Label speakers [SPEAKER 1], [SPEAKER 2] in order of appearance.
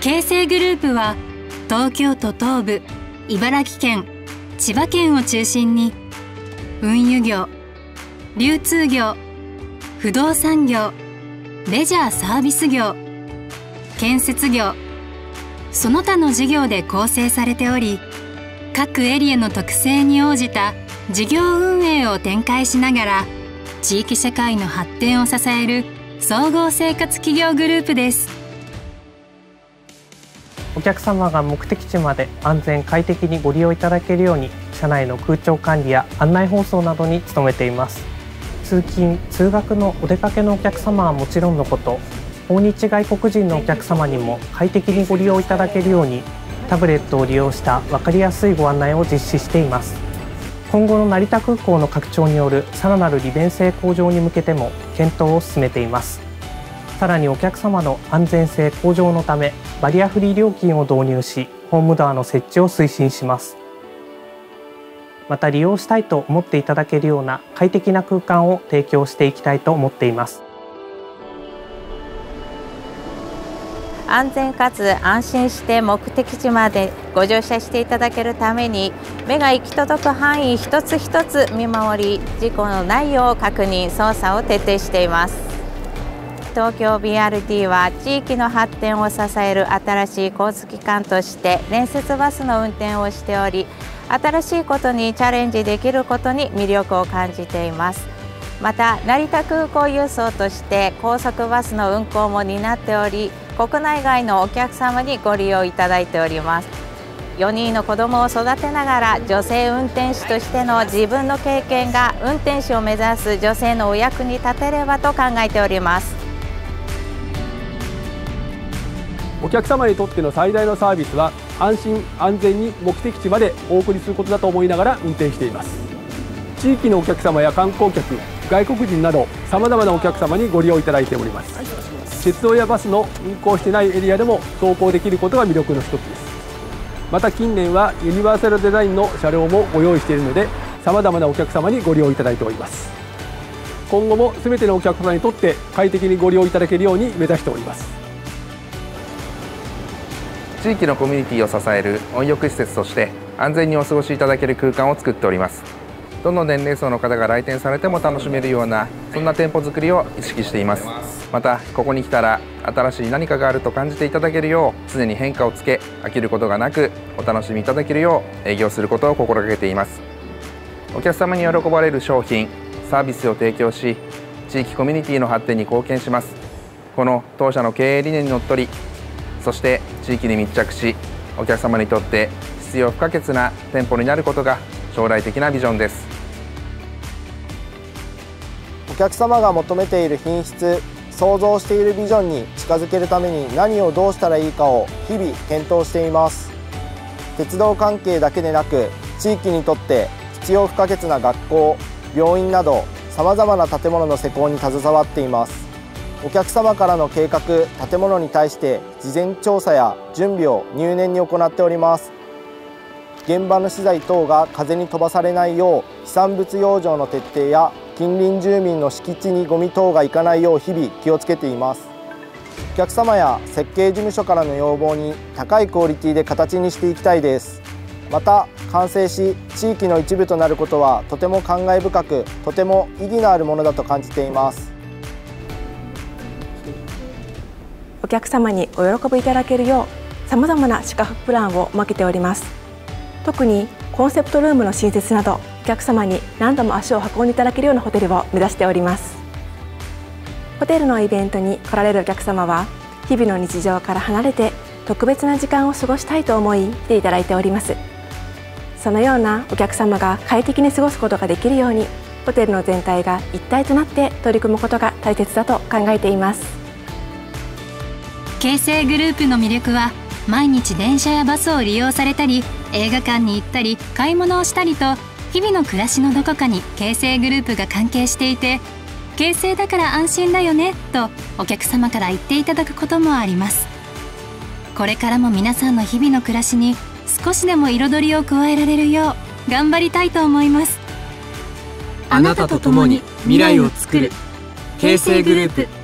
[SPEAKER 1] 京成グループは東京都東部、茨城県、千葉県を中心に運輸業、流通業、不動産業、レジャーサービス業、建設業、その他の事業で構成されており、各エリアの特性に応じた事業運営を展開しながら地域社会の発展を支える総合生活企業グループです。
[SPEAKER 2] お客様が目的地まで安全快適にご利用いただけるように、車内の空調管理や案内放送などに努めています。通勤・通学のお出かけのお客様はもちろんのこと、訪日外国人のお客様にも快適にご利用いただけるように、タブレットを利用した分かりやすいご案内を実施しています。今後の成田空港の拡張によるさらなる利便性向上に向けても検討を進めています。さらにお客様の安全性向上のため、バリアフリー料金を導入し、ホームドアの設置を推進します。また利用したいと思っていただけるような快適な空間を提供していきたいと思っています。
[SPEAKER 3] 安全かつ安心して目的地までご乗車していただけるために、目が行き届く範囲一つ一つ見守り、事故のないよう確認・操作を徹底しています。東京 BRT は地域の発展を支える新しい交通機関として連接バスの運転をしており、新しいことにチャレンジできることに魅力を感じています。また成田空港輸送として高速バスの運行も担っており、国内外のお客様にご利用いただいております。4人の子どもを育てながら女性運転手としての自分の経験が運転手を目指す女性のお役に立てればと考えております。
[SPEAKER 4] お客様にとっての最大のサービスは、安心安全に目的地までお送りすることだと思いながら運転しています。地域のお客様や観光客、外国人などさまざまなお客様にご利用いただいております。鉄道やバスの運行していないエリアでも走行できることが魅力の一つです。また近年はユニバーサルデザインの車両もご用意しているので、さまざまなお客様にご利用いただいております。今後も全てのお客様にとって快適にご利用いただけるように目指しております。
[SPEAKER 5] 地域のコミュニティを支える温浴施設として安全にお過ごしいただける空間を作っております。どの年齢層の方が来店されても楽しめるような、そんな店舗作りを意識しています。またここに来たら新しい何かがあると感じていただけるよう、常に変化をつけ飽きることがなくお楽しみいただけるよう営業することを心がけています。お客様に喜ばれる商品・サービスを提供し、地域コミュニティの発展に貢献します。この当社の経営理念にのっとり、そして地域に密着し、お客様にとって必要不可欠な店舗になることが将来的なビジョンです。
[SPEAKER 6] お客様が求めている品質、想像しているビジョンに近づけるために何をどうしたらいいかを日々検討しています。鉄道関係だけでなく、地域にとって必要不可欠な学校、病院などさまざまな建物の施工に携わっています。お客様からの計画・建物に対して事前調査や準備を入念に行っております。現場の資材等が風に飛ばされないよう、飛散物養生の徹底や近隣住民の敷地にゴミ等が行かないよう日々気をつけています。お客様や設計事務所からの要望に高いクオリティで形にしていきたいです。また完成し地域の一部となることはとても感慨深く、とても意義のあるものだと感じています。
[SPEAKER 7] お客様にお喜びいただけるよう、さまざまな宿泊プランを設けております。特にコンセプトルームの新設など、お客様に何度も足を運んでいただけるようなホテルを目指しております。ホテルのイベントに来られるお客様は、日々の日常から離れて特別な時間を過ごしたいと思い来ていただいております。そのようなお客様が快適に過ごすことができるように、ホテルの全体が一体となって取り組むことが大切だと考えています。
[SPEAKER 1] 京成グループの魅力は、毎日電車やバスを利用されたり、映画館に行ったり買い物をしたりと、日々の暮らしのどこかに京成グループが関係していて、京成だから安心だよねとお客様から言っていただくこともあります。これからも皆さんの日々の暮らしに少しでも彩りを加えられるよう頑張りたいと思います。
[SPEAKER 8] あなたと共に未来を作る京成グループ。